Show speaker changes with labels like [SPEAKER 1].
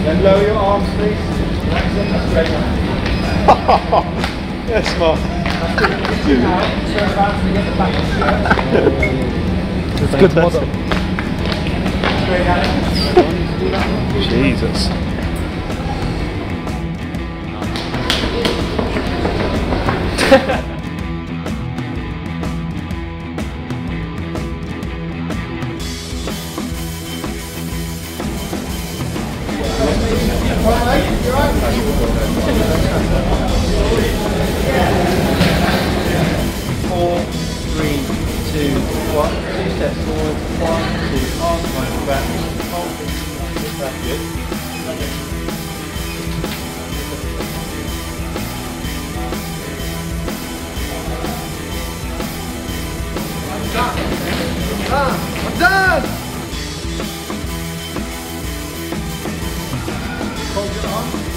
[SPEAKER 1] Then lower your arms, please. That's it. That's great.
[SPEAKER 2] Yes, Mark.
[SPEAKER 1] Now, turn around to get the back of the shirt.
[SPEAKER 2] It's good model.
[SPEAKER 1] Straight at it.
[SPEAKER 2] Jesus.
[SPEAKER 1] Four, three, two, one. 2 steps forward. 1, 2, arms behind the back. Hold it. That's good. I'm done! Hold your arm.